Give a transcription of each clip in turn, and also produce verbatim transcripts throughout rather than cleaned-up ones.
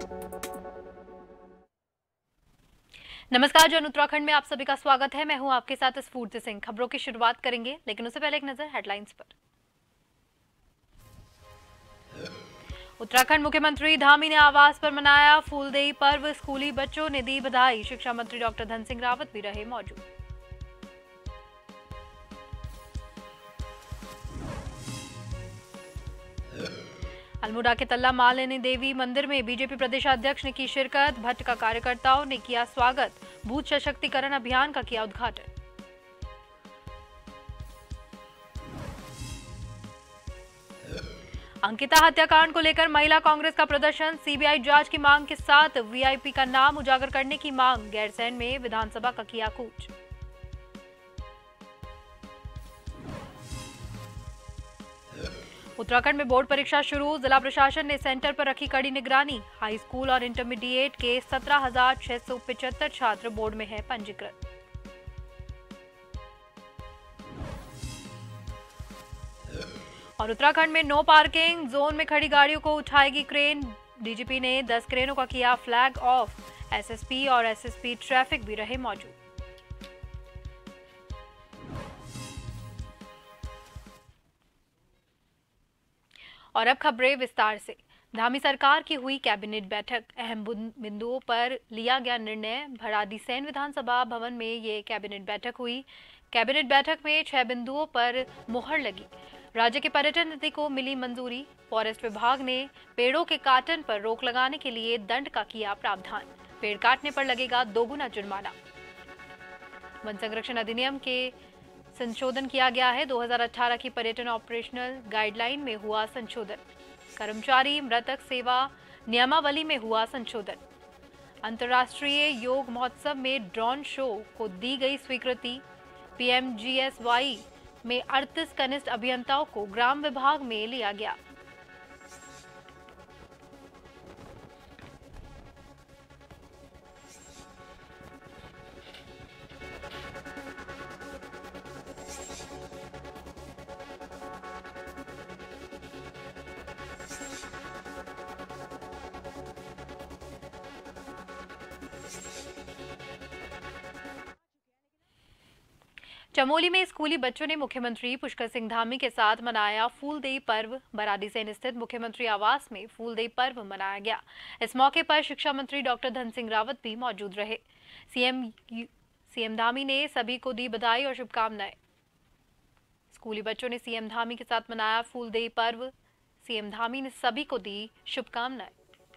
नमस्कार, जन उत्तराखंड में आप सभी का स्वागत है। मैं हूं आपके साथ स्फूर्ति सिंह। खबरों की शुरुआत करेंगे, लेकिन उससे पहले एक नजर हेडलाइंस पर। उत्तराखंड मुख्यमंत्री धामी ने आवास पर मनाया फूलदेई पर्व। स्कूली बच्चों ने दी बधाई। शिक्षा मंत्री डॉक्टर धन सिंह रावत भी रहे मौजूद। अल्मोड़ा के तल्ला मालिनी देवी मंदिर में बीजेपी प्रदेशाध्यक्ष ने की शिरकत। भट्ट का कार्यकर्ताओं ने किया स्वागत। बूथ सशक्तिकरण अभियान का किया उद्घाटन। अंकिता हत्याकांड को लेकर महिला कांग्रेस का प्रदर्शन। सीबीआई जांच की मांग के साथ वीआईपी का नाम उजागर करने की मांग। गैरसैंण में विधानसभा का किया कूच। उत्तराखंड में बोर्ड परीक्षा शुरू। जिला प्रशासन ने सेंटर पर रखी कड़ी निगरानी। हाई स्कूल और इंटरमीडिएट के सत्रह हजार छह सौ पिचहत्तर छात्र बोर्ड में है पंजीकृत। और उत्तराखंड में नो पार्किंग जोन में खड़ी गाड़ियों को उठाएगी क्रेन। डीजीपी ने दस क्रेनों का किया फ्लैग ऑफ। एसएसपी और एसएसपी ट्रैफिक भी रहे मौजूद। और अब खबरें विस्तार से। धामी सरकार की हुई कैबिनेट बैठक। अहम बिंदुओं पर लिया गया निर्णय। भराड़ीसैंण विधानसभा भवन में ये कैबिनेट बैठक हुई। कैबिनेट बैठक में छह बिंदुओं पर मुहर लगी। राज्य के पर्यटन नीति को मिली मंजूरी। फॉरेस्ट विभाग ने पेड़ों के काटन पर रोक लगाने के लिए दंड का किया प्रावधान। पेड़ काटने पर लगेगा दोगुना जुर्माना। वन संरक्षण अधिनियम के संशोधन किया गया है। दो हज़ार अठारह की पर्यटन ऑपरेशनल गाइडलाइन में हुआ संशोधन। कर्मचारी मृतक सेवा नियमावली में हुआ संशोधन। अंतर्राष्ट्रीय योग महोत्सव में ड्रोन शो को दी गई स्वीकृति। पीएमजीएसवाई में अड़तीस कनिष्ठ अभियंताओं को ग्राम विभाग में लिया गया। चमोली में स्कूली बच्चों ने मुख्यमंत्री पुष्कर सिंह धामी के साथ मनाया फूलदेई पर्व। भराड़ीसैंण स्थित मुख्यमंत्री आवास में फूलदेई पर्व मनाया गया। इस मौके पर शिक्षा मंत्री डॉक्टर धन सिंह रावत भी मौजूद रहे। सीएम सीएम धामी ने सभी को दी बधाई और शुभकामनाएं। स्कूली बच्चों ने सीएम धामी के साथ मनाया फूलदेई पर्व। सीएम धामी ने सभी को दी शुभकामनाएं।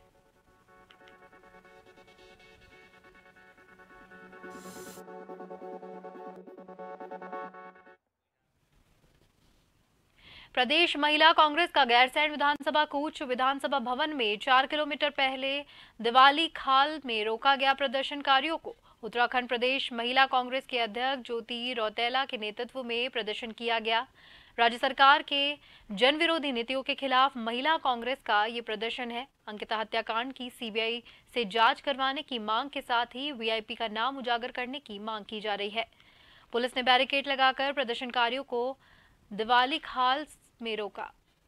प्रदेश महिला कांग्रेस का गैरसैंण विधानसभा कूच। विधानसभा भवन में चार किलोमीटर पहले दिवाली खाल में रोका गया प्रदर्शनकारियों को। उत्तराखंड प्रदेश महिला कांग्रेस के अध्यक्ष ज्योति रौतेला के नेतृत्व में प्रदर्शन किया गया। राज्य सरकार के जन विरोधी नीतियों के खिलाफ महिला कांग्रेस का ये प्रदर्शन है। अंकिता हत्याकांड की सीबीआई से जांच करवाने की मांग के साथ ही वीआईपी का नाम उजागर करने की मांग की जा रही है। पुलिस ने बैरिकेड लगाकर प्रदर्शनकारियों को दिवाली खाल में रोका।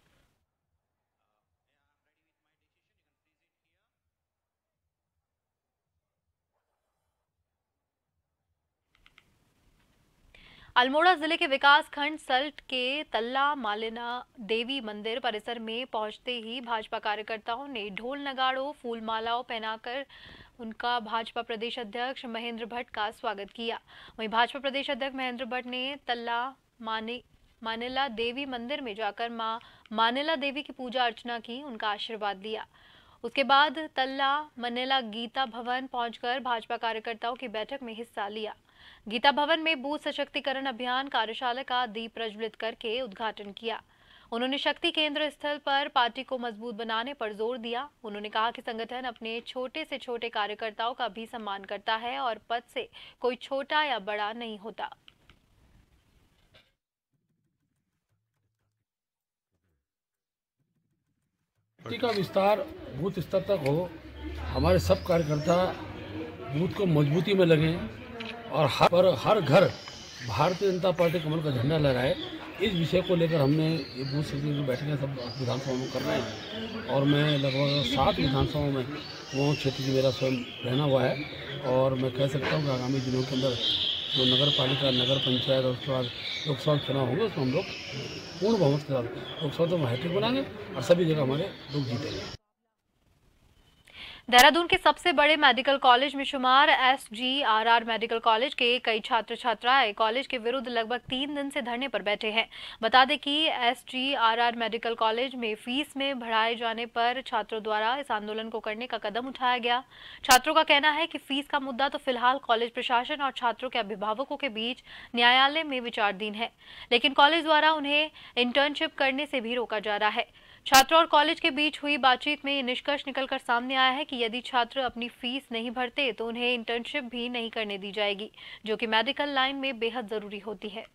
अल्मोड़ा जिले के विकास खंड सल्ट के तल्ला मालिना देवी मंदिर परिसर में पहुंचते ही भाजपा कार्यकर्ताओं ने ढोल नगाड़ों फूल मालाओं पहनाकर उनका भाजपा प्रदेश अध्यक्ष महेंद्र भट्ट का स्वागत किया। वहीं भाजपा प्रदेश अध्यक्ष महेंद्र भट्ट ने तल्ला माने मानिला देवी मंदिर में जाकर मां मानिला देवी की पूजा अर्चना की, उनका आशीर्वाद लिया। उसके बाद तल्ला मानिला गीता भवन पहुंचकर भाजपा कार्यकर्ताओं की बैठक में हिस्सा लिया। गीता भवन में बूथ सशक्तिकरण अभियान कार्यशाला का दीप प्रज्वलित करके उद्घाटन किया। उन्होंने शक्ति केंद्र स्थल पर पार्टी को मजबूत बनाने पर जोर दिया। उन्होंने कहा कि संगठन अपने छोटे से छोटे कार्यकर्ताओं का भी सम्मान करता है और पद से कोई छोटा या बड़ा नहीं होता। पार्टी का विस्तार बूथ स्तर तक हो, हमारे सब कार्यकर्ता बूथ को मजबूती में लगे और हर पर हर घर भारतीय जनता पार्टी कमल का झंडा लहराए, इस विषय को लेकर हमने ये बूथ समिति की बैठकें सब विधानसभा में कर रहे हैं और मैं लगभग सात विधानसभाओं में वो क्षेत्र की मेरा स्वयं रहना हुआ है और मैं कह सकता हूँ कि आगामी दिनों के अंदर जो नगर पालिका, नगर पंचायत और उसके बाद लोकसभा चुनाव होंगे उसमें हम लोग पूर्ण बहुमत के साथ लोकसभा तो हैट्रिक बनाएंगे और सभी जगह हमारे लोग जीतेंगे। देहरादून के सबसे बड़े मेडिकल कॉलेज में शुमार S G R R medical college के कई छात्र छात्राएं कॉलेज के विरुद्ध लगभग तीन दिन से धरने पर बैठे हैं। बता दें कि S G R R medical college में फीस में बढ़ाए जाने पर छात्रों द्वारा इस आंदोलन को करने का कदम उठाया गया। छात्रों का कहना है कि फीस का मुद्दा तो फिलहाल कॉलेज प्रशासन और छात्रों के अभिभावकों के बीच न्यायालय में विचाराधीन है, लेकिन कॉलेज द्वारा उन्हें इंटर्नशिप करने से भी रोका जा रहा है। छात्रों और कॉलेज के बीच हुई बातचीत में ये निष्कर्ष निकलकर सामने आया है कि यदि छात्र अपनी फीस नहीं भरते तो उन्हें इंटर्नशिप भी नहीं करने दी जाएगी, जो कि मेडिकल लाइन में बेहद जरूरी होती है।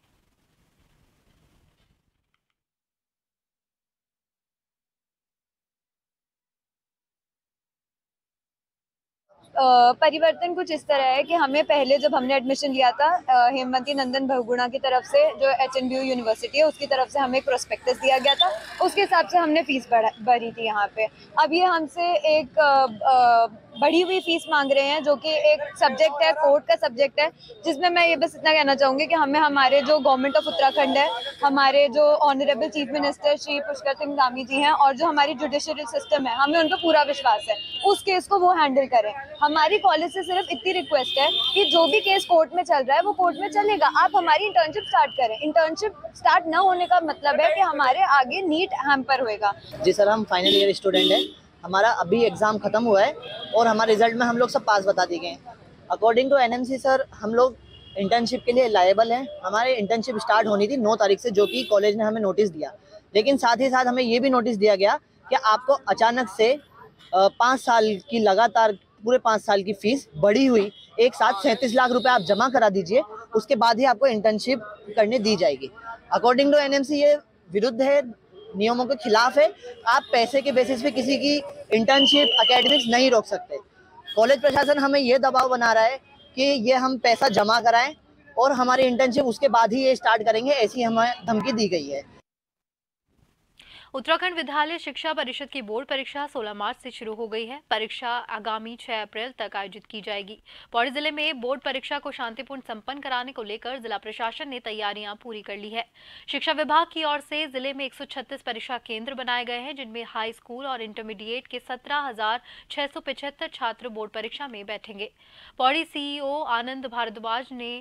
परिवर्तन कुछ इस तरह है कि हमें पहले जब हमने एडमिशन लिया था हेमवती नंदन बहुगुणा की तरफ से, जो H N B U university है, उसकी तरफ से हमें एक प्रोस्पेक्टस दिया गया था, उसके हिसाब से हमने फीस भरी थी यहाँ पे। अब ये हमसे एक बढ़ी हुई फीस मांग रहे हैं, जो कि एक सब्जेक्ट है, कोर्ट का सब्जेक्ट है, जिसमें मैं ये बस इतना कहना चाहूँगी कि हमें हमारे जो गवर्नमेंट ऑफ उत्तराखंड है, हमारे जो honourable chief minister Shri Pushkar Singh Dhami ji हैं और जो हमारी जुडिशरी सिस्टम है, हमें उन पर पूरा विश्वास है, उस केस को वो हैंडल करें। हमारी कॉलेज से सिर्फ इतनी रिक्वेस्ट है कि जो भी केस कोर्ट में चल रहा है वो कोर्ट में चलेगा, आप हमारी इंटर्नशिप स्टार्ट करें। इंटर्नशिप स्टार्ट न होने का मतलब है कि हमारे आगे नीट हैम्पर होएगा। जी सर, हम फाइनल ईयर स्टूडेंट हैं, हमारा अभी एग्ज़ाम ख़त्म हुआ है और हमारे रिजल्ट में हम लोग सब पास बता दिए गए हैं। According to N M C sir, हम लोग इंटर्नशिप के लिए लायबल हैं। हमारी इंटर्नशिप स्टार्ट होनी थी नौ तारीख से, जो कि कॉलेज ने हमें नोटिस दिया, लेकिन साथ ही साथ हमें ये भी नोटिस दिया गया कि आपको अचानक से पाँच साल की लगातार पूरे पाँच साल की फीस बढ़ी हुई एक साथ सैंतीस लाख रुपए आप जमा करा दीजिए, उसके बाद ही आपको इंटर्नशिप करने दी जाएगी। According to N M C ये विरुद्ध है, नियमों के खिलाफ है। आप पैसे के बेसिस पे किसी की इंटर्नशिप, एकेडमिक्स नहीं रोक सकते। कॉलेज प्रशासन हमें ये दबाव बना रहा है कि ये हम पैसा जमा कराएं और हमारी इंटर्नशिप उसके बाद ही ये स्टार्ट करेंगे, ऐसी हमें धमकी दी गई है। उत्तराखंड विद्यालय शिक्षा परिषद की बोर्ड परीक्षा सोलह मार्च से शुरू हो गई है। परीक्षा आगामी छह अप्रैल तक आयोजित की जाएगी। पौड़ी जिले में बोर्ड परीक्षा को शांतिपूर्ण संपन्न कराने को लेकर जिला प्रशासन ने तैयारियां पूरी कर ली है। शिक्षा विभाग की ओर से जिले में एक सौ छत्तीस परीक्षा केंद्र बनाए गए हैं, जिनमें हाई स्कूल और इंटरमीडिएट के सत्रह हजार छह सौ पिछहत्तर छात्र बोर्ड परीक्षा में बैठेंगे। पौड़ी सीईओ आनंद भारद्वाज ने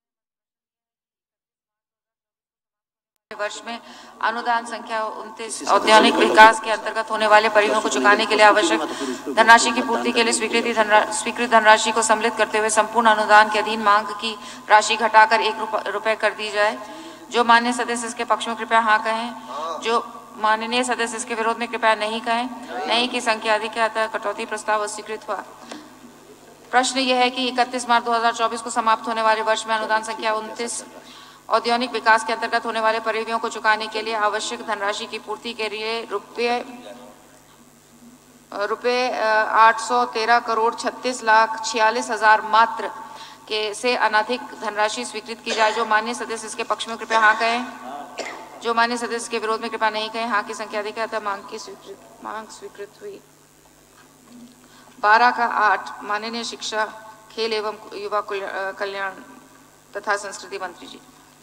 वर्ष में अनुदान संख्या उनतीस औद्योगिक विकास के अंतर्गत होने वाले परियोजनाओं को चुकाने के लिए आवश्यक धनराशि की पूर्ति के लिए स्वीकृति स्वीकृत धनराशि को सम्मिलित करते हुए संपूर्ण अनुदान के अधीन मांग की राशि घटाकर एक रुपए कर दी जाए। जो माननीय सदस्य इसके पक्ष में कृपया हाँ कहें, जो माननीय सदस्य इसके विरोध में कृपया नहीं कहें। नहीं की संख्या अधिक है, अतः कटौती प्रस्ताव अस्वीकृत हुआ। प्रश्न यह है कि इकतीस मार्च दो हजार चौबीस को समाप्त होने वाले वर्ष में अनुदान संख्या उनतीस औद्योगिक विकास के अंतर्गत होने वाले परियोजनाओं को चुकाने के लिए आवश्यक धनराशि की पूर्ति के लिए रुपये रुपये आठ सौ तेरह करोड़ छत्तीस लाख छियालीस हजार मात्र के से अनधिक धनराशि स्वीकृत की जाए। जो माननीय सदस्य इसके पक्ष में कृपया हाँ कहें, जो माननीय सदस्य के विरोध में कृपया नहीं कहें। हाँ की संख्या अधिक है, अतः मांग की स्वीकृत मांग स्वीकृत हुई। बारह का आठ माननीय शिक्षा, खेल एवं युवा कल्याण तथा संस्कृति मंत्री जी।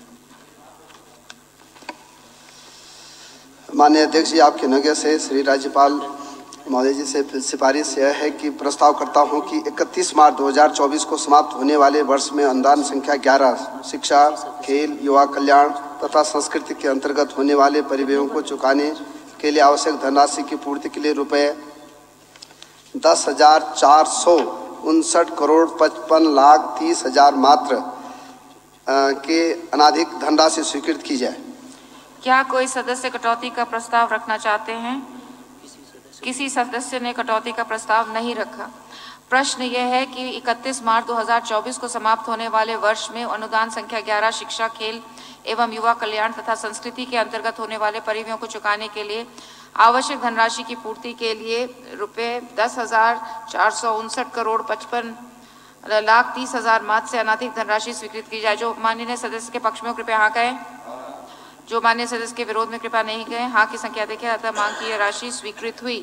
माननीय अध्यक्ष जी, आपके नगर से श्री राज्यपाल महोदय जी से सिफारिश यह है कि प्रस्ताव करता हूं कि इकतीस मार्च दो हज़ार चौबीस को समाप्त होने वाले वर्ष में अनुदान संख्या ग्यारह शिक्षा, खेल, युवा कल्याण तथा संस्कृति के अंतर्गत होने वाले परिव्ययों को चुकाने के लिए आवश्यक धनराशि की पूर्ति के लिए रुपये दस हजार चार सौ उनसठ करोड़ पचपन लाख तीस हजार मात्र के अनाधिक धनराशि स्वीकृत की जाए। क्या कोई सदस्य कटौती का प्रस्ताव रखना चाहते हैं? किसी सदस्य ने कटौती का प्रस्ताव नहीं रखा। प्रश्न यह है कि इकतीस मार्च दो हज़ार चौबीस को समाप्त होने वाले वर्ष में अनुदान संख्या ग्यारह शिक्षा, खेल एवं युवा कल्याण तथा संस्कृति के अंतर्गत होने वाले परिव्ययों को चुकाने के लिए आवश्यक धनराशि की पूर्ति के लिए रुपये दस हजार चार सौ उनसठ करोड़ पचपन लाख तीस हजार मात्र से अनाधिक धनराशि स्वीकृत की जाए। जो माननीय सदस्य के पक्ष में कृपया हाँ कहें, जो मान्य सदस्य के विरोध में कृपया नहीं कहें हाँ की संख्या देखें। अतः मांग की यह राशि स्वीकृत हुई।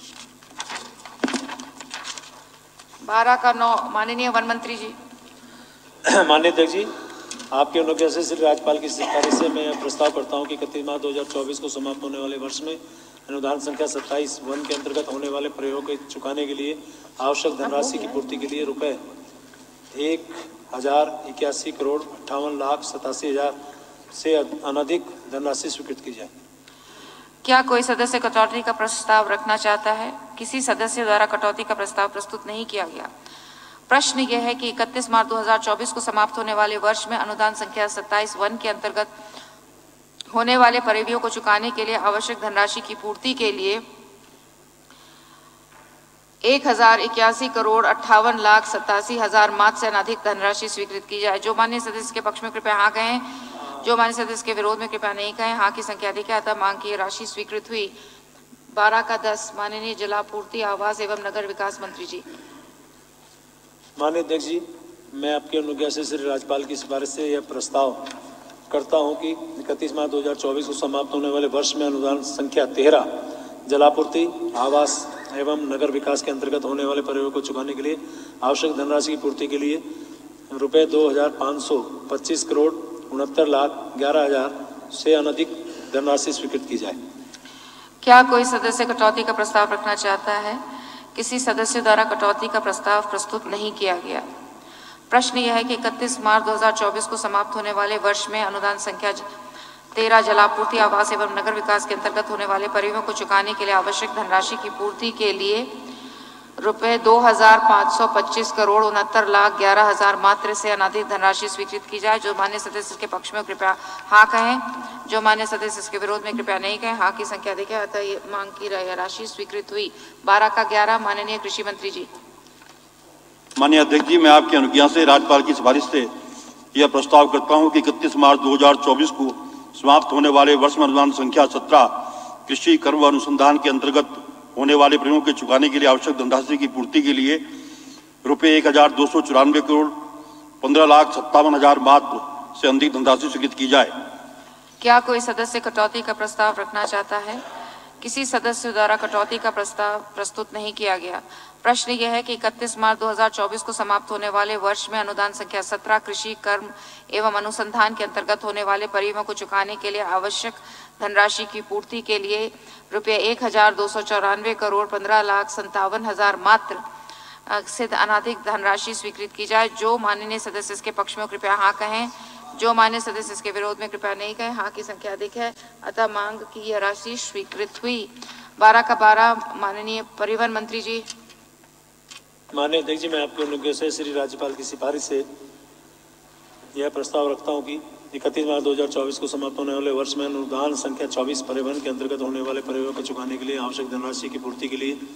बारह का नौ माननीय वन मंत्री जी। माननीय अध्यक्ष जी, आपके अनुज्ञा से श्री राज्यपाल की सिफारिश से मैं प्रस्ताव करता हूं कि इकतीस मार्च दो हज़ार चौबीस को समाप्त होने वाले वर्ष में अनुदान संख्या सत्ताईस वन के अंतर्गत होने वाले प्रयोग को चुकाने के लिए आवश्यक धनराशि की पूर्ति के लिए रुपए एक हजार इक्यासी करोड़ अट्ठावन लाख सतासी हजार से अनधिक धनराशि स्वीकृत की जाए। क्या कोई सदस्य कटौती का प्रस्ताव रखना चाहता है? किसी सदस्य द्वारा कटौती का प्रस्ताव प्रस्तुत नहीं किया गया। प्रश्न यह है कि इकतीस मार्च दो हज़ार चौबीस को समाप्त होने वाले वर्ष में अनुदान संख्या सत्ताईस वन के अंतर्गत होने वाले परिव्ययों को चुकाने के लिए आवश्यक धनराशि की पूर्ति के लिए एक हजार इक्यासी करोड़ अट्ठावन लाख सतासी हजार मात्र से अधिक धनराशि स्वीकृत की जाए। जो मान्य सदस्य के पक्ष में कृपया हाँ कहें, जो मान्य सदस्य के विरोध में कृपया नहीं कहें हाँ की संख्या अधिक है। अतः मांग की राशि स्वीकृत हुई। बारह का दस माननीय जलापूर्ति आवास एवं नगर विकास मंत्री जी। माननीय अध्यक्ष जी, मैं आपकी अनुज्ञा से श्री राज्यपाल की सिफारिश से यह प्रस्ताव करता हूं कि इकतीस मार्च दो हज़ार चौबीस को समाप्त होने वाले वर्ष में अनुदान संख्या तेरह जलापूर्ति आवास एवं नगर विकास के अंतर्गत होने वाले प्रयोग को चुकाने के लिए आवश्यक धनराशि की पूर्ति के लिए रुपये दो हजार पाँच सौ पच्चीस करोड़ उनहत्तर लाख ग्यारह हजार से अनधिक धनराशि स्वीकृत की जाए। क्या कोई सदस्य कटौती का प्रस्ताव रखना चाहता है? किसी सदस्य द्वारा कटौती का प्रस्ताव प्रस्तुत नहीं किया गया। प्रश्न यह है कि इकतीस मार्च दो हज़ार चौबीस को समाप्त होने वाले वर्ष में अनुदान संख्या तेरह जलापूर्ति आवास एवं नगर विकास के अंतर्गत होने वाले परिव्ययों को चुकाने के लिए आवश्यक धनराशि की पूर्ति के लिए रुपए दो हजार पाँच सौ पच्चीस करोड़ उनहत्तर लाख ग्यारह हजार मात्र से अनधिक धनराशि स्वीकृत की जाए। जो मान्य सदस्य के पक्ष में कृपया हाँ कहें, जो मान्य सदस्य इसके विरोध में कृपया नहीं कहें हाँ की संख्या देखें। अतः ये मांग की राशि स्वीकृत हुई। बारह का ग्यारह माननीय कृषि मंत्री जी। माननीय अध्यक्ष जी, मैं आपकी अनुज्ञा से राज्यपाल की सिफारिश से यह प्रस्ताव करता हूं कि इकतीस मार्च दो हज़ार चौबीस को समाप्त होने वाले वर्ष में अनुदान संख्या सत्रह कृषि कर्म व अनुसंधान के अंतर्गत होने वाले प्रयोगों के चुकाने के लिए आवश्यक धनराशि की पूर्ति के लिए रुपये एक हजार दो सौ चौरानवे करोड़ पंद्रह लाख सत्तावन हजार मात्र से अधिक धनराशि स्वीकृत की जाए। क्या कोई सदस्य कटौती का प्रस्ताव रखना चाहता है? किसी सदस्य द्वारा कटौती का प्रस्ताव प्रस्तुत नहीं किया गया। प्रश्न यह है कि इकतीस मार्च दो हज़ार चौबीस को समाप्त होने वाले वर्ष में अनुदान संख्या सत्रह कृषि कर्म एवं अनुसंधान के अंतर्गत होने वाले परिव्ययों को चुकाने के लिए आवश्यक धनराशि की पूर्ति के लिए रुपये एक हजार दो सौ चौरानवे करोड़ पंद्रह लाख संतावन हजार मात्र से अनधिक धनराशि स्वीकृत की जाए। जो माननीय सदस्य इसके पक्ष में कृपया हाँ कहें, जो मान्य सदस्य इसके विरोध में कृपया नहीं कहें हाँ की संख्या अधिक है। अतः मांग की यह राशि स्वीकृत हुई। बारह का बारह माननीय परिवहन मंत्री जी। माननीय अध्यक्ष जी, मैं आपके अनुज्ञा से श्री राज्यपाल की सिफारिश से यह प्रस्ताव रखता हूं कि इकतीस मार्च दो हज़ार चौबीस को समाप्त होने वाले वर्ष में अनुदान संख्या चौबीस परिवहन के अंतर्गत होने वाले प्रयोगों को चुकाने के लिए आवश्यक धनराशि की पूर्ति के लिए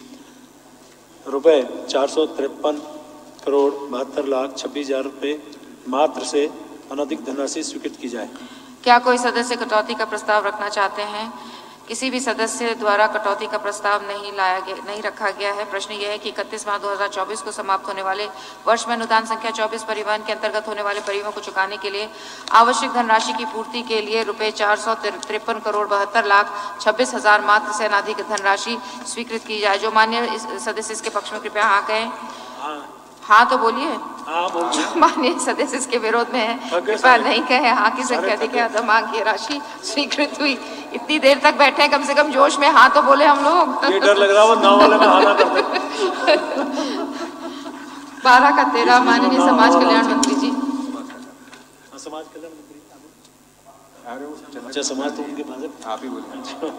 रुपए चार सौ तिरपन करोड़ बहत्तर लाख छब्बीस हजार रुपये मात्र से अनधिक धनराशि स्वीकृत की जाए। क्या कोई सदस्य कटौती का प्रस्ताव रखना चाहते हैं? किसी भी सदस्य द्वारा कटौती का प्रस्ताव नहीं लाया गया नहीं रखा गया है। प्रश्न यह है कि इकतीस मार्च दो हज़ार चौबीस को समाप्त होने वाले वर्ष में अनुदान संख्या चौबीस परिवहन के अंतर्गत होने वाले परिव्ययों को चुकाने के लिए आवश्यक धनराशि की पूर्ति के लिए रुपये चार सौ तिरपन करोड़ बहत्तर लाख छब्बीस हजार मात्र से अधिक धनराशि स्वीकृत की जाए। जो मान्य सदस्य इसके पक्ष में कृपया हाँ कहें। हाँ तो बोलिए। हाँ बोलिए। माननीय सदस्य इसके विरोध में है कृपया नहीं कहे हाँ की संख्या अधिक है। अतः मांग की राशि स्वीकृत हुई। इतनी देर तक बैठे कम से कम जोश में हाँ तो बोले हम लोग। ये डर लग रहा है वो नाव वाले में हाँ ना करते। बारह का तेरह माननीय समाज कल्याण मंत्री जी। समाज कल्याण मंत्री। अच्छा समाज तो उनके पास आप ही बोलिए।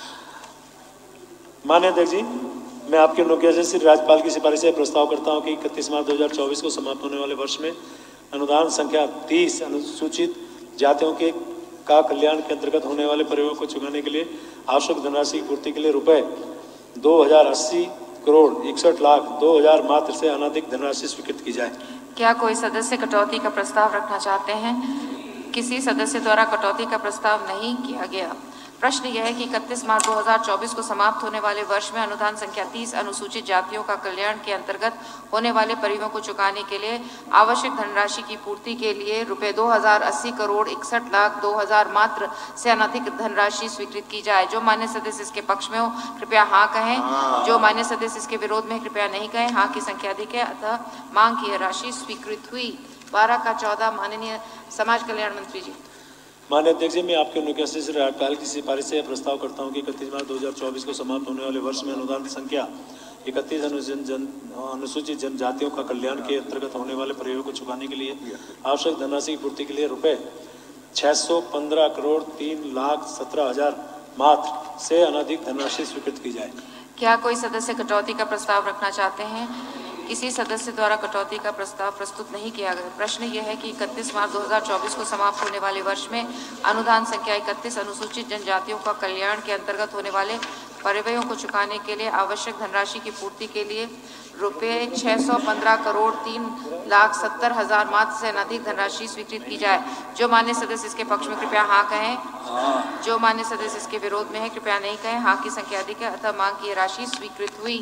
माननीय अध्यक्ष जी, मैं आपके अनुज्ञा से श्री राज्यपाल की सिफारिश से प्रस्ताव करता हूं कि इकतीस मार्च दो हज़ार चौबीस को समाप्त होने वाले वर्ष में अनुदान संख्या तीस अनुसूचित जातियों के का कल्याण के अंतर्गत होने वाले प्रयोगों को चुकाने के लिए आवश्यक धनराशि की पूर्ति के लिए रुपए दो हजार अस्सी करोड़ इकसठ लाख दो हजार मात्र से अनधिक धनराशि स्वीकृत की जाए। क्या कोई सदस्य कटौती का प्रस्ताव रखना चाहते हैं? किसी सदस्य द्वारा कटौती का प्रस्ताव नहीं किया गया। प्रश्न यह है कि इकतीस मार्च दो हज़ार चौबीस को समाप्त होने वाले वर्ष में अनुदान संख्या तीस अनुसूचित जातियों का कल्याण के अंतर्गत होने वाले परिव्ययों को चुकाने के लिए आवश्यक धनराशि की पूर्ति के लिए रुपए दो हजार अस्सी करोड़ इकसठ लाख दो हजार मात्र से अनधिक धनराशि स्वीकृत की जाए। जो मान्य सदस्य इसके पक्ष में हो कृपया हाँ कहें, जो मान्य सदस्य इसके विरोध में कृपया नहीं कहें। हाँ की संख्या अधिक है, अतः मांग की राशि स्वीकृत हुई। बारह का चौदह माननीय समाज कल्याण मंत्री जी। माननीय अध्यक्ष जी, मैं आपके अनुज्ञा से श्री राज्यपाल की सिफारिश से प्रस्ताव करता हूं कि इकतीस मार्च दो हज़ार चौबीस को समाप्त होने वाले वर्ष में अनुदान संख्या इकतीस अनुसूचित जनजातियों का कल्याण के अंतर्गत होने वाले परिव्ययों को चुकाने के लिए आवश्यक धनराशि की पूर्ति के लिए रुपए छह सौ पंद्रह करोड़ तीन लाख सत्रह हजार मात्र से अनधिक धनराशि स्वीकृत की जाए। क्या कोई सदस्य कटौती का प्रस्ताव रखना चाहते हैं? किसी सदस्य द्वारा कटौती का प्रस्ताव प्रस्तुत नहीं किया गया। प्रश्न यह है कि इकतीस मार्च दो हज़ार चौबीस को समाप्त होने वाले वर्ष में अनुदान संख्या इकतीस अनुसूचित जनजातियों का कल्याण के अंतर्गत होने वाले परिव्ययों को चुकाने के लिए आवश्यक धनराशि की पूर्ति के लिए रुपये छह सौ पंद्रह करोड़ तीन लाख सत्तर हजार मात्र से अधिक धनराशि स्वीकृत की जाए। जो मान्य सदस्य इसके पक्ष में कृपया हाँ कहें, जो मान्य सदस्य इसके विरोध में है कृपया नहीं कहें। हाँ की संख्या अधिक है, अतः मांग की राशि स्वीकृत हुई।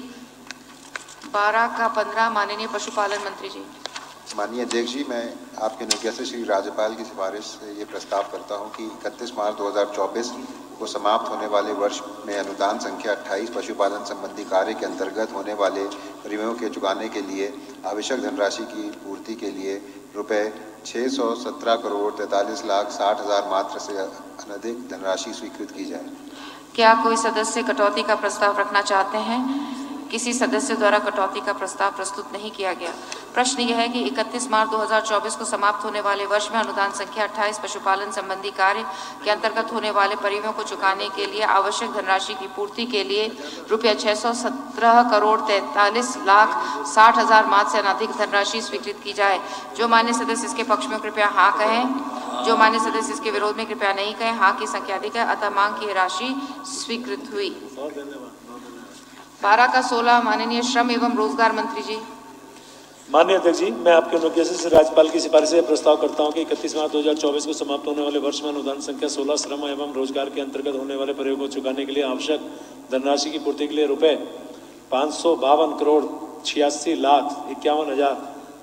बारह का पंद्रह माननीय पशुपालन मंत्री जी। माननीय अध्यक्ष जी, मैं आपके अनुज्ञा से श्री राज्यपाल की सिफारिश से ये प्रस्ताव करता हूं कि इकतीस मार्च दो हज़ार चौबीस को समाप्त होने वाले वर्ष में अनुदान संख्या अट्ठाईस पशुपालन संबंधी कार्य के अंतर्गत होने वाले परिव्ययों के चुकाने के लिए आवश्यक धनराशि की पूर्ति के लिए रुपए छः सौ सत्रह करोड़ तैंतालीस लाख साठ हजार मात्र से अनधिक धनराशि स्वीकृत की जाए। क्या कोई सदस्य कटौती का प्रस्ताव रखना चाहते हैं? किसी सदस्य द्वारा कटौती का प्रस्ताव प्रस्तुत नहीं किया गया। प्रश्न यह है कि इकतीस मार्च दो हज़ार चौबीस को समाप्त होने वाले वर्ष में अनुदान संख्या अट्ठाईस पशुपालन संबंधी कार्य के अंतर्गत होने वाले परिव्ययों को चुकाने के लिए आवश्यक धनराशि की पूर्ति के लिए रुपया छह सौ सत्रह करोड़ तैंतालीस लाख साठ हजार मात्र से अनधिक धनराशि स्वीकृत की जाए। जो मान्य सदस्य इसके पक्ष में कृपया हाँ कहें, जो मान्य सदस्य इसके विरोध में कृपया नहीं कहें। हाँ की संख्या अधिक है, अतः मांग की राशि स्वीकृत हुई। बारह का सोलह माननीय श्रम एवं रोजगार मंत्री जी। माननीय अध्यक्ष जी, मैं आपके अनुज्ञा से राज्यपाल की सिफारिश से प्रस्ताव करता हूं कि इकतीस मार्च दो हज़ार चौबीस को समाप्त होने वाले वर्ष में अनुदान संख्या सोलह श्रम एवं रोजगार के अंतर्गत होने वाले परिव्ययों को चुकाने के लिए आवश्यक धनराशि की पूर्ति के लिए रुपए पाँच सौ बावन करोड़ छियासी लाख इक्यावन हजार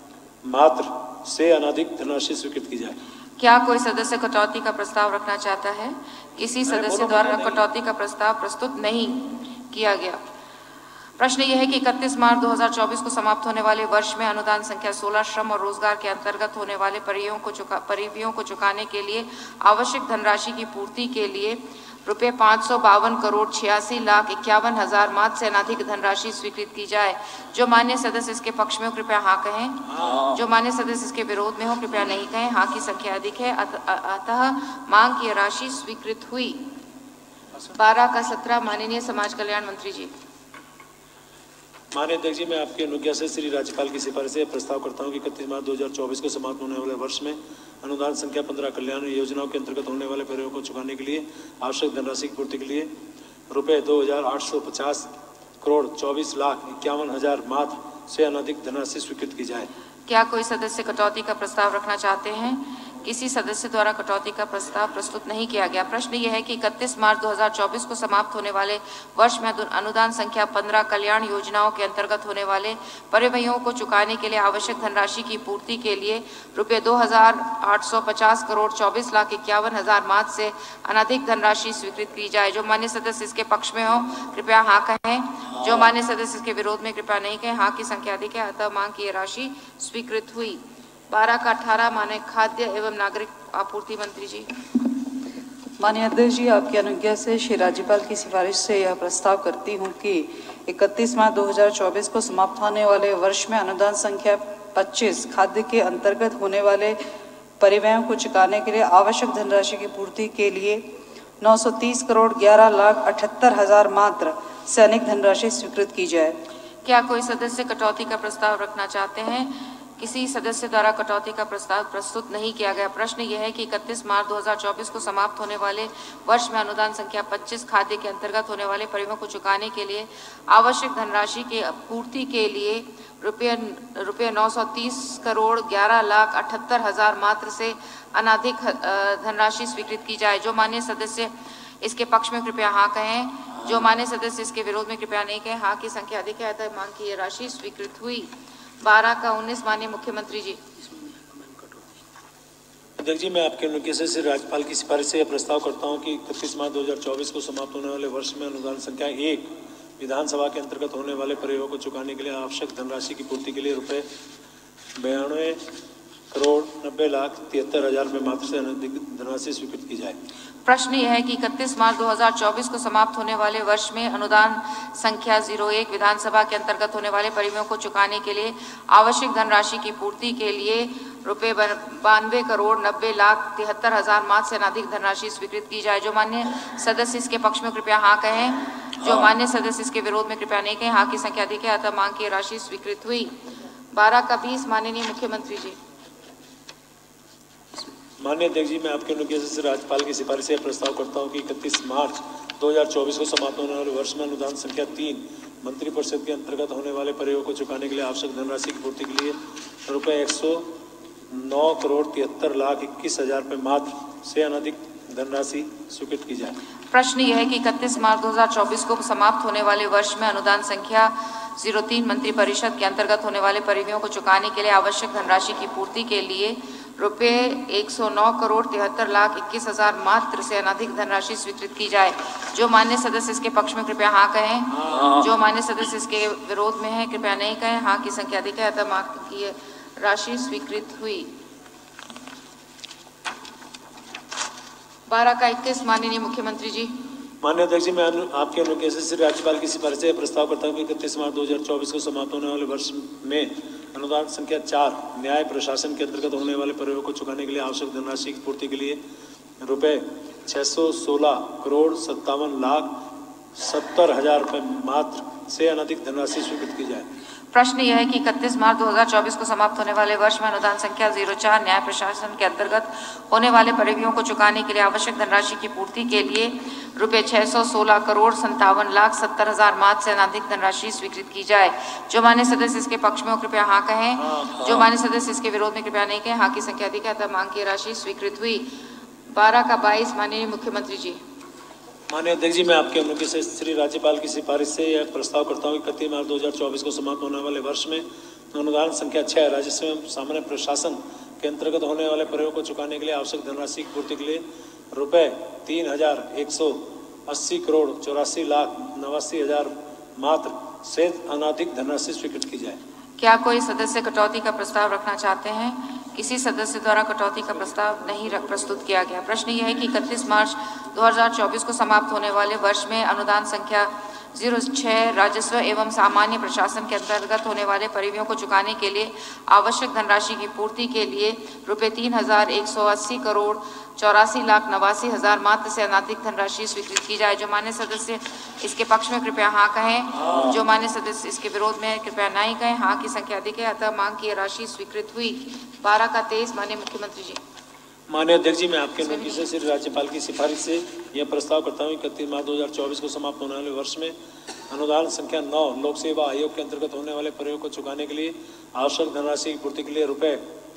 मात्र से अनधिक धनराशि स्वीकृत की जाए। क्या कोई सदस्य कटौती का प्रस्ताव रखना चाहता है? किसी सदस्य द्वारा कटौती का प्रस्ताव प्रस्तुत नहीं किया गया। प्रश्न यह है कि इकतीस मार्च दो हज़ार चौबीस को समाप्त होने वाले वर्ष में अनुदान संख्या सोलह श्रम और रोजगार के अंतर्गत होने वाले परिव्ययों को चुका परिव्ययों को चुकाने के लिए आवश्यक धनराशि की पूर्ति के लिए रुपये पाँच सौ बावन करोड़ छियासी लाख इक्यावन हजार मात्र से अनधिक धनराशि स्वीकृत की जाए। जो मान्य सदस्य इसके पक्ष में हो कृपया हाँ कहें, जो मान्य सदस्य इसके विरोध में हो कृपया नहीं कहें। हाँ की संख्या अधिक है, अतः मांग की राशि स्वीकृत हुई। बारह का सत्रह माननीय समाज कल्याण मंत्री जी। माननीय अध्यक्ष जी, मैं आपकी अनुज्ञा से श्री राज्यपाल की सिफारिश से प्रस्ताव करता हूं कि इकतीस मार्च दो हज़ार चौबीस को समाप्त होने वाले वर्ष में अनुदान संख्या पंद्रह कल्याण योजनाओं के अंतर्गत होने वाले परिव्ययों को चुकाने के लिए आवश्यक धनराशि की पूर्ति के लिए रुपए दो हजार आठ सौ पचास करोड़ चौबीस लाख इक्यावन हजार मात्र से अनधिक धनराशि स्वीकृत की जाए। क्या कोई सदस्य कटौती का प्रस्ताव रखना चाहते हैं? किसी सदस्य द्वारा कटौती का प्रस्ताव प्रस्तुत नहीं किया गया। प्रश्न यह है कि इकतीस मार्च दो हज़ार चौबीस को समाप्त होने वाले वर्ष में अनुदान संख्या पंद्रह कल्याण योजनाओं के अंतर्गत होने वाले परिव्ययों को चुकाने के लिए आवश्यक धनराशि की पूर्ति के लिए रुपये दो हजार आठ सौ पचास करोड़ चौबीस लाख इक्यावन हजार मात्र से अनधिक धनराशि स्वीकृत की जाए। जो मान्य सदस्य इसके पक्ष में हो कृपया हाँ कहें, जो मान्य सदस्य इसके विरोध में कृपया नहीं कहें। हाँ की संख्या अधिक है, अतः मांग की राशि स्वीकृत हुई। बारह का अठारह माननीय खाद्य एवं नागरिक आपूर्ति मंत्री जी। माननीय अध्यक्ष जी, आपकी अनुज्ञा से श्री राज्यपाल की सिफारिश से यह प्रस्ताव करती हूं कि इकतीस मार्च दो हज़ार चौबीस को समाप्त होने वाले वर्ष में अनुदान संख्या पच्चीस खाद्य के अंतर्गत होने वाले परिव्ययों को चुकाने के लिए आवश्यक धनराशि की पूर्ति के लिए नौ सौ तीस करोड़ ग्यारह लाख अठहत्तर हजार मात्र से अधिक धनराशि स्वीकृत की जाए। क्या कोई सदस्य कटौती का प्रस्ताव रखना चाहते हैं? किसी सदस्य द्वारा कटौती का प्रस्ताव प्रस्तुत नहीं किया गया। प्रश्न यह है कि इकतीस मार्च दो हज़ार चौबीस को समाप्त होने वाले वर्ष में अनुदान संख्या पच्चीस खाद्य के अंतर्गत होने वाले परिव्ययों को चुकाने के लिए आवश्यक धनराशि की पूर्ति के लिए रुपये रुपये नौ सौ तीस करोड़ ग्यारह लाख अठहत्तर हजार मात्र से अनधिक धनराशि स्वीकृत की जाए। जो मान्य सदस्य इसके पक्ष में कृपया हाँ कहें। जो मान्य सदस्य इसके विरोध में कृपया नहीं कहें। हाँ की संख्या अधिक है अतः मांग की ये राशि स्वीकृत हुई। बारह का उन्नीस माननीय मुख्यमंत्री जी। अध्यक्ष जी, मैं आपके अनुज्ञा से श्री राज्यपाल की सिफारिश से यह प्रस्ताव करता हूं कि इकतीस मार्च दो हज़ार चौबीस को समाप्त होने वाले वर्ष में अनुदान संख्या एक विधानसभा के अंतर्गत होने वाले परियों को चुकाने के लिए आवश्यक धनराशि की पूर्ति के लिए रुपए बयानवे करोड़ नब्बे लाख तिहत्तर हजार रुपये मात्र से अधिक धनराशि स्वीकृत की जाए। प्रश्न यह है कि इकतीस मार्च दो हज़ार चौबीस को समाप्त होने वाले वर्ष में अनुदान संख्या जीरो एक विधानसभा के अंतर्गत होने वाले परियों को चुकाने के लिए आवश्यक धनराशि की पूर्ति के लिए रुपए बानवे करोड़ नब्बे लाख तिहत्तर हजार मात्र से अधिक धनराशि स्वीकृत की जाए। जो मान्य सदस्य इसके पक्ष में कृपया हाँ कहें। जो मान्य सदस्य इसके विरोध में कृपया नहीं कहें। हाँ की संख्या अधिक है अतः मांग की राशि स्वीकृत हुई। बारह का बीस माननीय मुख्यमंत्री जी। माननीय अध्यक्ष जी, मैं आपके अनुज्ञा से राज्यपाल की सिफारिश से प्रस्ताव करता हूं कि इकतीस मार्च दो हज़ार चौबीस को समाप्त होने वाले वर्ष में अनुदान संख्या तीन मंत्रिपरिषद के अंतर्गत होने वाले परियों को चुकाने के लिए आवश्यक धनराशि की पूर्ति के लिए रुपए एक सौ नौ करोड़ तिहत्तर लाख इक्कीस हजार रुपये मात्र से अनधिक धनराशि स्वीकृत की जाए। प्रश्न यह है कि इकतीस मार्च दो हज़ार चौबीस को समाप्त होने वाले वर्ष में अनुदान संख्या जीरो तीन मंत्रिपरिषद के अंतर्गत होने वाले परियों को चुकाने के लिए आवश्यक धनराशि की पूर्ति के लिए रुपए एक सौ नौ करोड़ तिहत्तर लाख इक्कीस हजार मात्र से अनधिक धनराशि स्वीकृत की जाए। जो मान्य सदस्य इसके पक्ष में कृपया हाँ कहें। जो मान्य सदस्य इसके विरोध में है कृपया नहीं कहें। हाँ की संख्या अधिक है अतः मांग की राशि स्वीकृत हुई। बारह का इक्कीस माननीय मुख्यमंत्री जी। माननीय अध्यक्ष जी, मैं अनु, आपके अनुज्ञा से श्री राज्यपाल की सिफारिश से प्रस्ताव करता हूं कि इकतीस मार्च दो हज़ार चौबीस को समाप्त होने वाले वर्ष में अनुदान संख्या चार न्याय प्रशासन के अंतर्गत होने वाले परियों को चुकाने के लिए आवश्यक धनराशि की पूर्ति के लिए रुपए छः सौ सोलह करोड़ सत्तावन लाख सत्तर हजार रुपये मात्र से अनधिक धनराशि स्वीकृत की जाए। प्रश्न यह है कि इकतीस मार्च दो हज़ार चौबीस को समाप्त होने वाले वर्ष में अनुदान संख्या जीरो चार न्याय प्रशासन के अंतर्गत होने वाले परियों को चुकाने के लिए आवश्यक धनराशि की पूर्ति के लिए रुपए छः सौ सोलह करोड़ संतावन लाख सत्तर हजार मात्र से अधिक धनराशि स्वीकृत की जाए। जो मान्य सदस्य इसके पक्ष में कृपया हाँ कहें। जो मान्य सदस्य इसके विरोध में कृपया नहीं कहें। हाँ की संख्या अधिक है अतः मांग की राशि स्वीकृत हुई। बारह का बाईस माननीय मुख्यमंत्री जी। माननीय अध्यक्ष जी, मैं आपके अनुज्ञा से श्री राज्यपाल की सिफारिश से यह प्रस्ताव करता हूं कि इकतीस मार्च दो हज़ार चौबीस को समाप्त होने वाले वर्ष में अनुदान संख्या छः राजस्व एवं सामान्य प्रशासन के अंतर्गत होने वाले परियों को चुकाने के लिए आवश्यक धनराशि की पूर्ति के लिए रुपए तीन हजार एक सौ अस्सी करोड़ चौरासी लाख नवासी हजार मात्र से अनधिक धनराशि स्वीकृत की जाए। क्या कोई सदस्य कटौती का प्रस्ताव रखना चाहते हैं? किसी सदस्य द्वारा कटौती का प्रस्ताव नहीं रख प्रस्तुत किया गया। प्रश्न यह है कि इकतीस मार्च दो हज़ार चौबीस को समाप्त होने वाले वर्ष में अनुदान संख्या जीरो छः राजस्व एवं सामान्य प्रशासन के अंतर्गत होने वाले परियों को चुकाने के लिए आवश्यक धनराशि की पूर्ति के लिए रुपये तीन हजार एक सौ अस्सी करोड़ चौरासी लाख नवासी हजार मात्र से अनधिक धनराशि स्वीकृत की जाए। जो मान्य सदस्य इसके पक्ष में कृपया हाँ कहें। जो मान्य सदस्य इसके विरोध में कृपया नहीं कहें। हाँ की संख्या अधिक है अतः मांग की राशि स्वीकृत हुई। बारह का तेईस माननीय मुख्यमंत्री जी। माननीय अध्यक्ष जी, मैं आपके अनुज्ञा से श्री राज्यपाल की सिफारिश से यह प्रस्ताव करता हूं कि इकतीस मार्च दो हज़ार चौबीस को समाप्त होने वाले वर्ष में अनुदान संख्या नौ लोक सेवा आयोग के अंतर्गत होने वाले परियों को चुकाने के लिए आवश्यक धनराशि की पूर्ति के लिए रुपए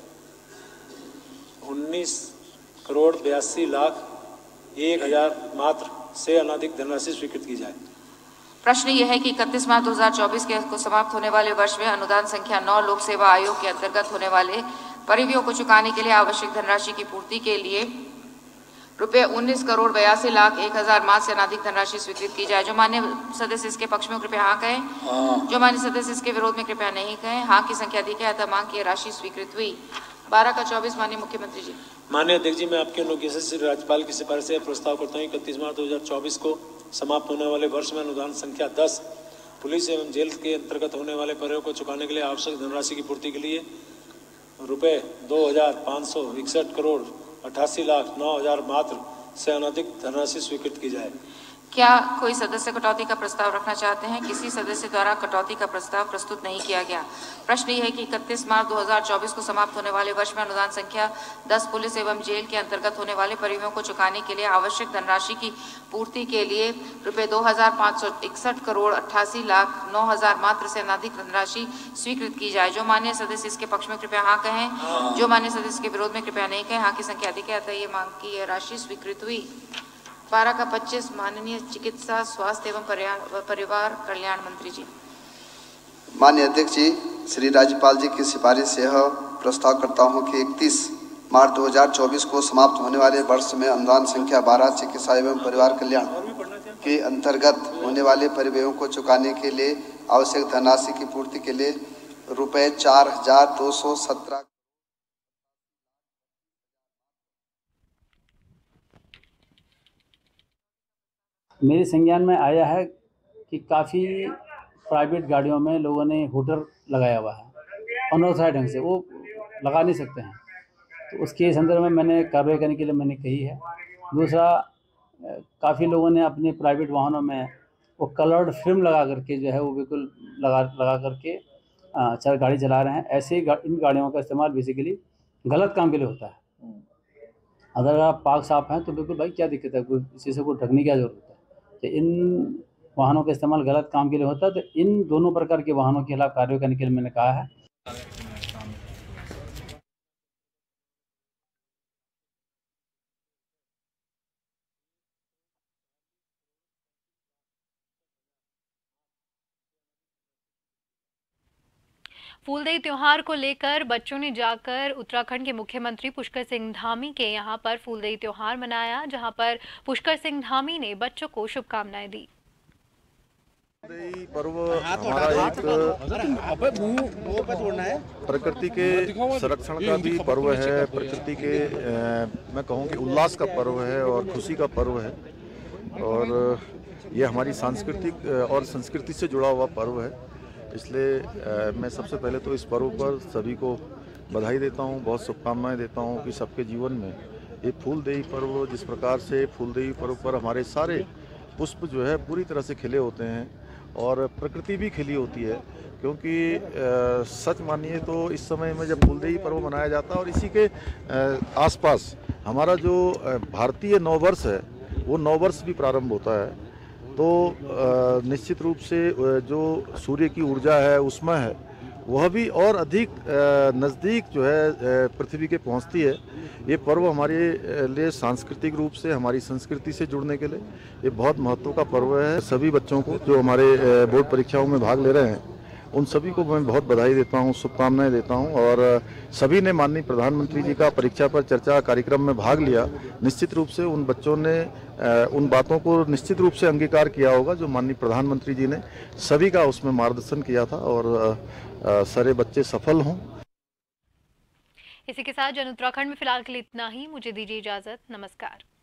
उन्नीस करोड़ बयासी लाख एक हजार मात्र से अनधिक धनराशि स्वीकृत की जाए। प्रश्न यह है कि इकतीस मार्च दो हज़ार चौबीस के को समाप्त होने वाले वर्ष में अनुदान संख्या नौ लोक सेवा आयोग के अंतर्गत होने वाले परियों को चुकाने के लिए आवश्यक धनराशि की पूर्ति के लिए रुपये उन्नीस करोड़ बयासी लाख एक हजार मात्र से अनधिक धनराशि स्वीकृत की जाए। जो मान्य सदस्य इसके पक्ष में कृपया हाँ कहें। जो मान्य सदस्य इसके विरोध में कृपया नहीं कहें। हाँ की संख्या अधिक है अतः मांग की राशि स्वीकृत हुई। बारह का चौबीस माननीय मुख्यमंत्री जी। माननीय अध्यक्ष जी, मैं आपके अनुज्ञा से श्री राज्यपाल की सिफारिश से प्रस्ताव करता हूँ इकतीस मार्च दो हज़ार चौबीस को समाप्त होने वाले वर्ष में अनुदान संख्या दस पुलिस एवं जेल के अंतर्गत होने वाले परियों को चुकाने के लिए आवश्यक धनराशि की पूर्ति के लिए रुपए दो हजार पाँच सौ इकसठ करोड़ अट्ठासी लाख नौ हजार मात्र से अनधिक धनराशि स्वीकृत की जाए। क्या कोई सदस्य कटौती का प्रस्ताव रखना चाहते हैं? किसी सदस्य द्वारा कटौती का प्रस्ताव प्रस्तुत नहीं किया गया। प्रश्न यह है कि इकतीस मार्च दो हज़ार चौबीस को समाप्त होने वाले वर्ष में अनुदान संख्या दस पुलिस एवं जेल के अंतर्गत होने वाले परियों को चुकाने के लिए आवश्यक धनराशि की पूर्ति के लिए रुपये दो हजार पाँच सौ इकसठ करोड़ अट्ठासी लाख नौ हजार मात्र से अनधिक धनराशि स्वीकृत की जाए। जो मान्य सदस्य इसके पक्ष में कृपया हाँ कहें। जो मान्य सदस्य के विरोध में कृपया नहीं कहें। हाँ की संख्या अधिक है अतः ये मांग की राशि स्वीकृत हुई। बारह का पच्चीस माननीय चिकित्सा स्वास्थ्य एवं परिवार कल्याण मंत्री जी। माननीय अध्यक्ष जी, श्री राज्यपाल जी की सिफारिश से यह प्रस्ताव करता हूं कि इकतीस मार्च दो हज़ार चौबीस को समाप्त होने वाले वर्ष में अनुदान संख्या बारह चिकित्सा एवं परिवार कल्याण के अंतर्गत होने वाले परिव्ययों को चुकाने के लिए आवश्यक धनराशि की पूर्ति के लिए रुपये चार हजार दो सौ सत्रह मेरे संज्ञान में आया है कि काफ़ी प्राइवेट गाड़ियों में लोगों ने हूटर लगाया हुआ है अनऑथराइज्ड ढंग से, वो लगा नहीं सकते हैं। तो उसके संदर्भ में मैंने कार्रवाई करने के लिए मैंने कही है। दूसरा, काफ़ी लोगों ने अपने प्राइवेट वाहनों में वो कलर्ड फिल्म लगा करके जो है वो बिल्कुल लगा लगा करके चल गाड़ी चला रहे हैं। ऐसे गा, इन गाड़ियों का इस्तेमाल बेसिकली गलत काम के लिए होता है। अगर आप पाक साफ हैं तो बिल्कुल भाई क्या दिक्कत है, कोई इसी से कोई ढकने की क्या ज़रूरत है। तो इन वाहनों का इस्तेमाल गलत काम के लिए होता है। तो इन दोनों प्रकार के वाहनों के खिलाफ कार्रवाई करने के लिए मैंने कहा है। फूलदेई त्योहार को लेकर बच्चों ने जाकर उत्तराखंड के मुख्यमंत्री पुष्कर सिंह धामी के यहां पर फूलदेई त्योहार मनाया, जहां पर पुष्कर सिंह धामी ने बच्चों को शुभकामनाएं दी। फूलदेई पर्व हमारा एक प्रकृति के संरक्षण का भी पर्व है, प्रकृति के मैं कहूँ कि उल्लास का पर्व है और खुशी का पर्व है। और ये हमारी सांस्कृतिक और संस्कृति से जुड़ा हुआ पर्व है। इसलिए मैं सबसे पहले तो इस पर्व पर सभी को बधाई देता हूँ, बहुत शुभकामनाएं देता हूँ कि सबके जीवन में ये फूलदेई पर्व, जिस प्रकार से फूलदेई पर्व पर हमारे सारे पुष्प जो है पूरी तरह से खिले होते हैं और प्रकृति भी खिली होती है। क्योंकि आ, सच मानिए तो इस समय में जब फूलदेई पर्व मनाया जाता है और इसी के आ, आसपास हमारा जो भारतीय नववर्ष है वो नववर्ष भी प्रारंभ होता है। तो निश्चित रूप से जो सूर्य की ऊर्जा है उसमें है वह भी और अधिक नज़दीक जो है पृथ्वी के पहुंचती है। ये पर्व हमारे लिए सांस्कृतिक रूप से हमारी संस्कृति से जुड़ने के लिए ये बहुत महत्व का पर्व है। सभी बच्चों को जो हमारे बोर्ड परीक्षाओं में भाग ले रहे हैं उन सभी को मैं बहुत बधाई देता हूं, शुभकामनाएं देता हूं। और सभी ने माननीय प्रधानमंत्री जी का परीक्षा पर चर्चा कार्यक्रम में भाग लिया। निश्चित रूप से उन बच्चों ने उन बातों को निश्चित रूप से अंगीकार किया होगा जो माननीय प्रधानमंत्री जी ने सभी का उसमें मार्गदर्शन किया था और सारे बच्चे सफल हों। इसी के साथ जन उत्तराखंड में फिलहाल के लिए इतना ही। मुझे दीजिए इजाजत। नमस्कार।